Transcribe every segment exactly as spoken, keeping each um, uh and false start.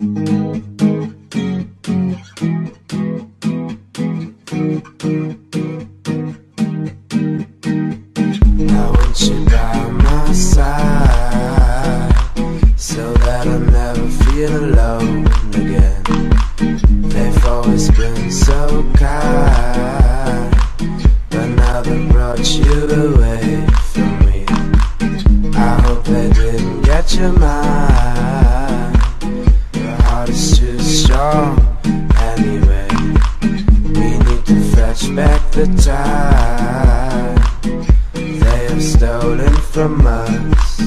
I want you by my side, so that I'll never feel alone again. They've always been so kind, but now they brought you away from me. I hope they didn't get your mind. Your heart is too strong anyway. We need to fetch back the time they have stolen from us.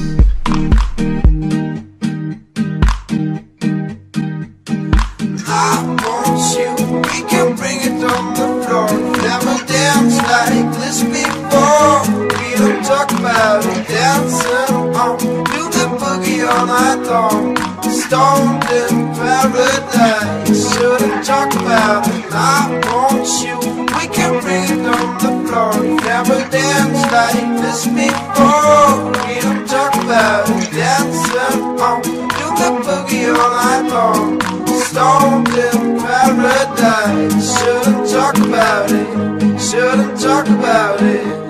I want you, we can bring it on the floor. Never danced like this before. We don't talk about it, dancing on, do the boogie all night long. Stoned in paradise, shouldn't talk about it. I want you, we can bring it on the floor. Never danced like this before. We don't talk about it, dancing on, do the boogie all night long. Stoned in paradise, shouldn't talk about it, shouldn't talk about it.